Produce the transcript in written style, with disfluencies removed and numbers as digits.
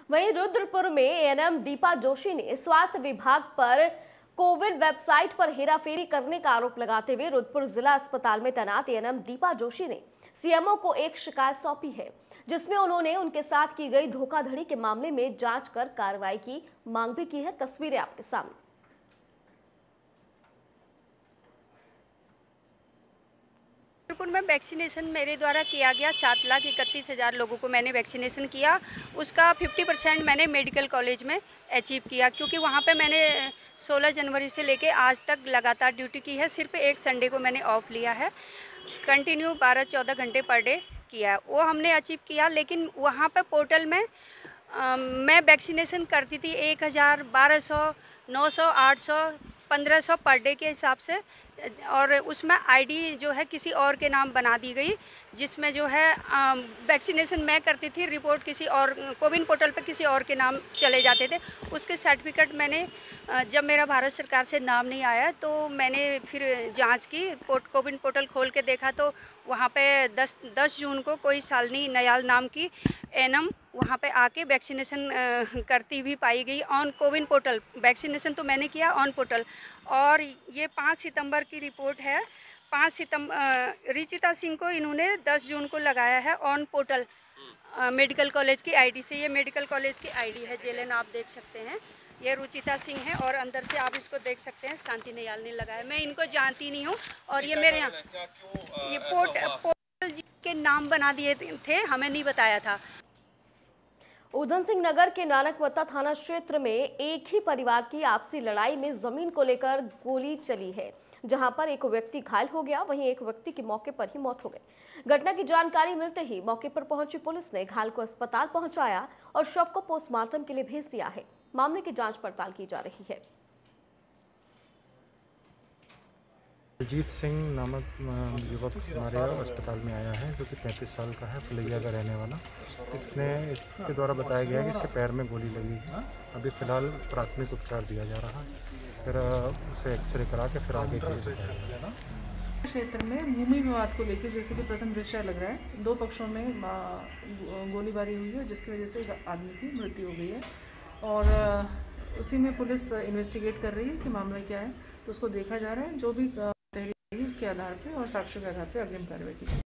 वहीं रुद्रपुर में एएनएम दीपा जोशी ने स्वास्थ्य विभाग पर कोविड वेबसाइट पर हेराफेरी करने का आरोप लगाते हुए रुद्रपुर जिला अस्पताल में तैनात एएनएम दीपा जोशी ने सीएमओ को एक शिकायत सौंपी है, जिसमें उन्होंने उनके साथ की गई धोखाधड़ी के मामले में जांच कर कार्रवाई की मांग भी की है। तस्वीरें आपके सामने। रुद्रपुर में वैक्सीनेशन मेरे द्वारा किया गया 7,31,000 लोगों को मैंने वैक्सीनेशन किया। उसका 50% मैंने मेडिकल कॉलेज में अचीव किया, क्योंकि वहाँ पे मैंने 16 जनवरी से लेके आज तक लगातार ड्यूटी की है। सिर्फ एक संडे को मैंने ऑफ लिया है। कंटिन्यू 12-14 घंटे पर डे किया, वो हमने अचीव किया। लेकिन वहाँ पे पोर्टल में मैं वैक्सीनेशन करती थी 1,000, 1200, 900, 800, 1500 पर डे के हिसाब से, और उसमें आईडी जो है किसी और के नाम बना दी गई, जिसमें जो है वैक्सीनेशन मैं करती थी, रिपोर्ट किसी और कोविन पोर्टल पे किसी और के नाम चले जाते थे। उसके सर्टिफिकेट मैंने जब मेरा भारत सरकार से नाम नहीं आया तो मैंने फिर जांच की, कोविन पोर्टल खोल के देखा तो वहाँ पे 10 जून को कोई शालिनी नयाल नाम की एएनएम वहाँ पे आके वैक्सीनेशन करती हुई पाई गई ऑन कोविन पोर्टल। वैक्सीनेशन तो मैंने किया ऑन पोर्टल, और ये 5 सितंबर की रिपोर्ट है। 5 सितंबर रिचिता सिंह को इन्होंने 10 जून को लगाया है ऑन पोर्टल मेडिकल कॉलेज की आईडी से। ये मेडिकल कॉलेज की आईडी है, जेलन आप देख सकते हैं। ये रुचिता सिंह है और अंदर से आप इसको देख सकते हैं शांति नयाल ने लगाया। मैं इनको जानती नहीं हूँ, और ये मेरे यहाँ ये पोर्टल के नाम बना दिए थे, हमें नहीं बताया था। उधम सिंह नगर के नानकमत्ता थाना क्षेत्र में एक ही परिवार की आपसी लड़ाई में जमीन को लेकर गोली चली है, जहां पर एक व्यक्ति घायल हो गया, वहीं एक व्यक्ति की मौके पर ही मौत हो गई। घटना की जानकारी मिलते ही मौके पर पहुंची पुलिस ने घायल को अस्पताल पहुंचाया और शव को पोस्टमार्टम के लिए भेज दिया है। मामले की जांच पड़ताल की जा रही है। अजीत सिंह नामक युवक हमारे अस्पताल में आया है, जो कि 35 साल का है, फुलैया का रहने वाला। इसके द्वारा बताया गया है कि इसके पैर में गोली लगी है। अभी फिलहाल प्राथमिक उपचार दिया जा रहा है, फिर उसे एक्सरे करा के फिर आगे के क्षेत्र में भूमि विवाद को लेकर जैसे कि प्रथम दृष्टया लग रहा है, दो पक्षों में गोलीबारी हुई है, जिसकी वजह से एक आदमी की मृत्यु हो गई है, और उसी में पुलिस इन्वेस्टिगेट कर रही है कि मामला क्या है। तो उसको देखा जा रहा है, जो भी उसके आधार पे और साक्ष्यों के आधार पे अग्रिम कार्रवाई की